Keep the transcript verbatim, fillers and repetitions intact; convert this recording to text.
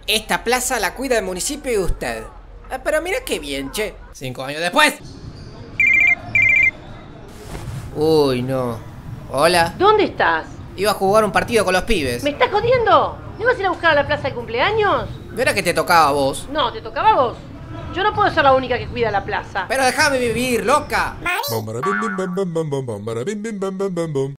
Esta plaza la cuida el municipio y usted. Ah, pero mira qué bien, che. Cinco años después. Uy, no. Hola. ¿Dónde estás? Iba a jugar un partido con los pibes. ¿Me estás jodiendo? ¿No ibas a ir a buscar a la plaza de cumpleaños? ¿No era que te tocaba a vos? No, te tocaba a vos. Yo no puedo ser la única que cuida la plaza. Pero déjame vivir, loca.